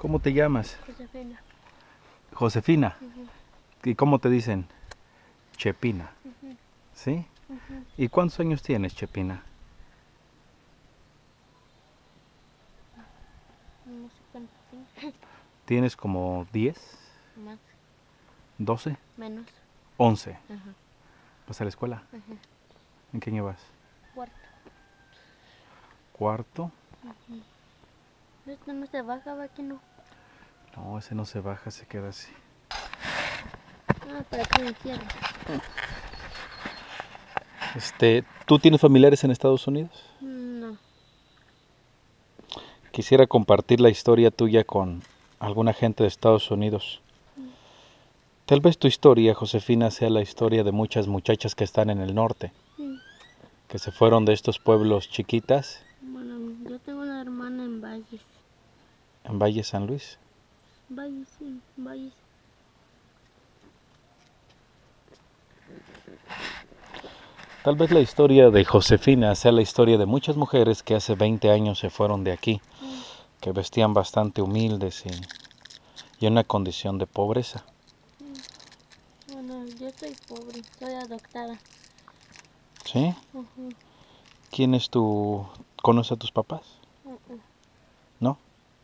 ¿Cómo te llamas? Josefina. Josefina. ¿Y cómo te dicen? Chepina. Ujú. ¿Sí? Ujú. ¿Y cuántos años tienes, Chepina? No sé cuánto tengo. ¿Tienes como 10, Más, 12, menos. 11? Ajá. ¿Vas a la escuela? Ajá. ¿En qué año vas? Cuarto. ¿Cuarto? Ujú. Esto no se baja, va que no. No, ese no se baja, se queda así. Ah, para que me cierre. ¿Tú tienes familiares en Estados Unidos? No. Quisiera compartir la historia tuya con alguna gente de Estados Unidos. Tal vez tu historia, Josefina, sea la historia de muchas muchachas que están en el norte, que se fueron de estos pueblos chiquitas Bueno, yo tengo una hermana en Valles. en Valle San Luis. Valles, sí, Valles. Tal vez la historia de Josefina sea la historia de muchas mujeres que hace 20 años se fueron de aquí, que vestían bastante humildes y en una condición de pobreza. Bueno, yo soy pobre, soy adoptada. ¿Sí? Ujú. ¿Quién es tu... ¿Conoce a tus papás? Ujú. ¿No?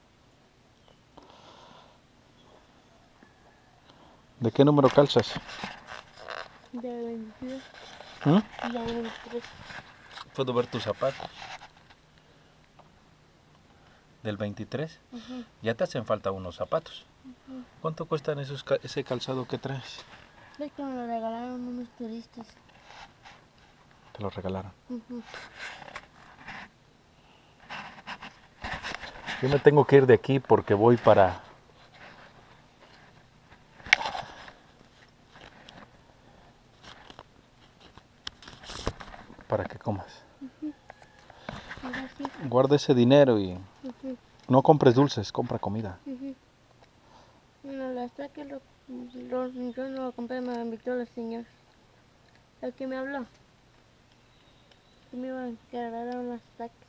¿De qué número calzas? De 22. ¿Mm? De 23. ¿Puedo ver tus zapatos? ¿Del 23? Ujú. Ya te hacen falta unos zapatos. Ujú. ¿Cuánto cuestan ese calzado que traes? Es que me lo regalaron unos turistas. Te lo regalaron. Ujú. Yo me tengo que ir de aquí porque voy para que comas. Ahora sí. Guarda ese dinero y Ujú. no compres dulces, compra comida. Ujú. Bueno, las taques yo no lo compré, me lo invitó el señor. El que me habló. Que me iban a regalar unas taques.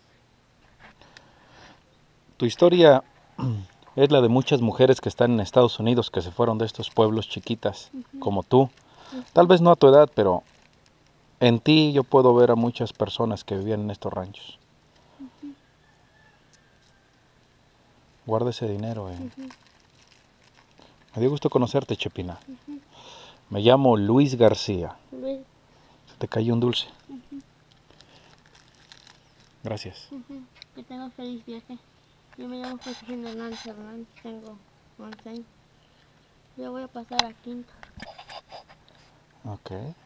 Tu historia es la de muchas mujeres que están en Estados Unidos, que se fueron de estos pueblos chiquitas, como tú. Tal vez no a tu edad, pero en ti yo puedo ver a muchas personas que vivían en estos ranchos. Guarda ese dinero. Me dio gusto conocerte, Chepina. Me llamo Luis García. Luis. Se te cayó un dulce. Gracias. Que tenga feliz viaje. Yo me llamo Josefina Hernández, tengo 11 años. Yo voy a pasar a quinto. Ok.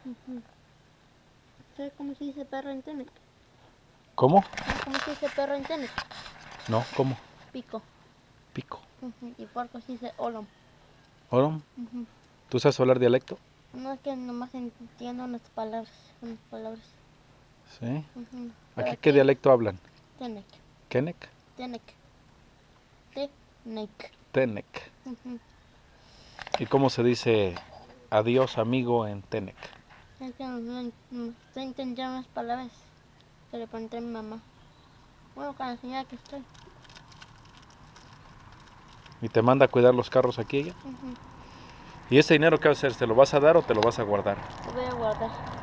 ¿Sabes cómo se dice perro en Tenec? ¿Cómo? ¿Sabes cómo se dice perro en Tenec? No, ¿cómo? Pico. Pico. Y puerco se dice olom. ¿Olom? ¿Tú sabes hablar dialecto? No, es que nomás entiendo unas palabras. Sí. Pero ¿Aquí qué dialecto hablan? Tenec. ¿Kenec? Tenec. Tenec. Tenec. ¿Y cómo se dice adiós amigo en Tenec? Es que no estoy entendiendo unas palabras que le pregunté a mi mamá. Bueno, con la señora que estoy. ¿Y te manda a cuidar los carros aquí ella? ¿Y ese dinero qué vas a hacer? ¿Te lo vas a dar o te lo vas a guardar? Lo voy a guardar.